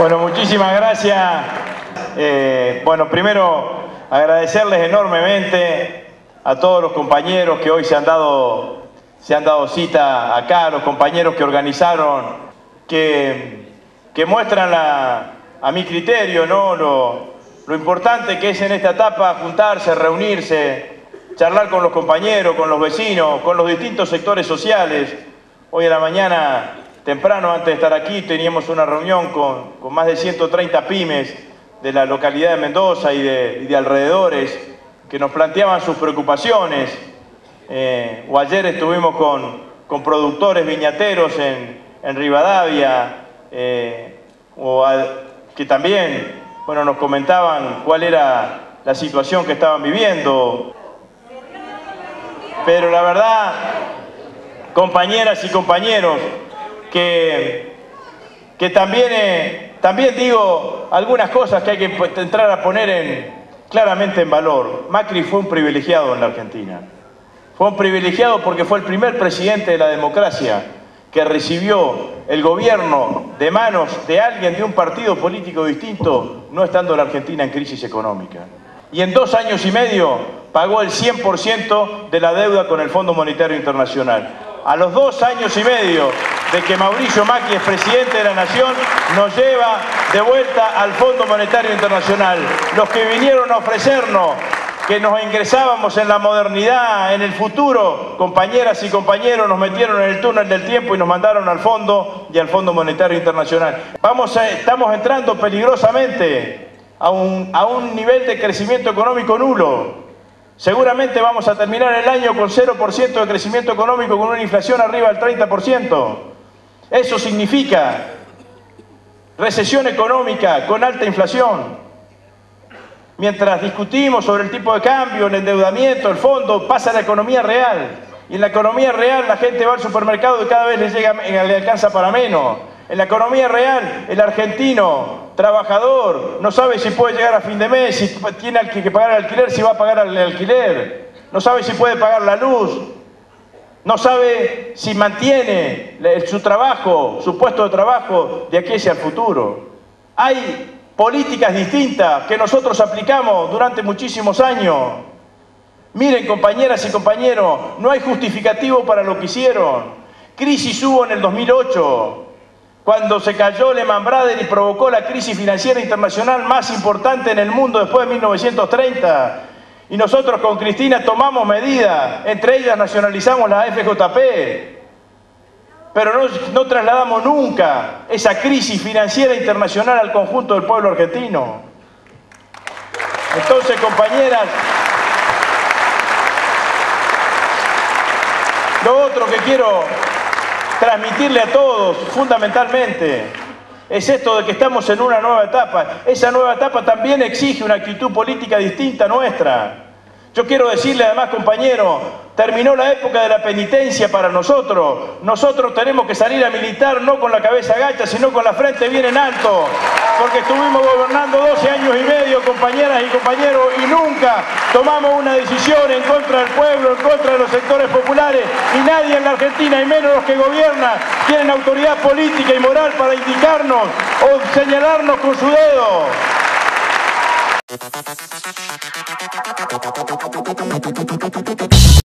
Bueno, muchísimas gracias. Bueno, primero agradecerles enormemente a todos los compañeros que hoy se han dado cita acá, los compañeros que organizaron, que muestran a mi criterio, ¿no? Lo importante que es en esta etapa juntarse, reunirse, charlar con los compañeros, con los vecinos, con los distintos sectores sociales. Hoy a la mañana, temprano, antes de estar aquí, teníamos una reunión con más de 130 pymes de la localidad de Mendoza y de alrededores que nos planteaban sus preocupaciones. O ayer estuvimos con productores viñateros en Rivadavia, que también, bueno, nos comentaban cuál era la situación que estaban viviendo. Pero la verdad, compañeras y compañeros, que también digo algunas cosas que hay que entrar a poner claramente en valor. Macri fue un privilegiado en la Argentina. Fue un privilegiado porque fue el primer presidente de la democracia que recibió el gobierno de manos de alguien de un partido político distinto, no estando la Argentina en crisis económica. Y en 2 años y medio pagó el 100% de la deuda con el Fondo Monetario Internacional. A los 2 años y medio de que Mauricio Macri es presidente de la Nación, nos lleva de vuelta al Fondo Monetario Internacional. Los que vinieron a ofrecernos que nos ingresábamos en la modernidad, en el futuro, compañeras y compañeros, nos metieron en el túnel del tiempo y nos mandaron al Fondo y al Fondo Monetario Internacional. Estamos entrando peligrosamente a un nivel de crecimiento económico nulo. Seguramente vamos a terminar el año con 0% de crecimiento económico, con una inflación arriba del 30%. Eso significa recesión económica con alta inflación. Mientras discutimos sobre el tipo de cambio, el endeudamiento, el fondo, pasa la economía real. Y en la economía real la gente va al supermercado y cada vez le alcanza para menos. En la economía real, el argentino trabajador no sabe si puede llegar a fin de mes, si tiene que pagar el alquiler, si va a pagar el alquiler. No sabe si puede pagar la luz. No sabe si mantiene su trabajo, su puesto de trabajo de aquí hacia el futuro. Hay políticas distintas que nosotros aplicamos durante muchísimos años. Miren, compañeras y compañeros, no hay justificativo para lo que hicieron. Crisis hubo en el 2008, cuando se cayó Lehman Brothers y provocó la crisis financiera internacional más importante en el mundo después de 1930. Y nosotros con Cristina tomamos medidas, entre ellas nacionalizamos la FJP. Pero no trasladamos nunca esa crisis financiera internacional al conjunto del pueblo argentino. Entonces, compañeras, lo otro que quiero transmitirle a todos, fundamentalmente, es esto de que estamos en una nueva etapa. Esa nueva etapa también exige una actitud política distinta nuestra. Yo quiero decirle además, compañero, terminó la época de la penitencia para nosotros. Nosotros tenemos que salir a militar no con la cabeza agacha, sino con la frente bien en alto. Porque estuvimos gobernando 12 años y medio, compañeras y compañeros, y nunca tomamos una decisión en contra del pueblo, en contra de los sectores populares. Y nadie en la Argentina, y menos los que gobiernan, tienen autoridad política y moral para indicarnos o señalarnos con su dedo.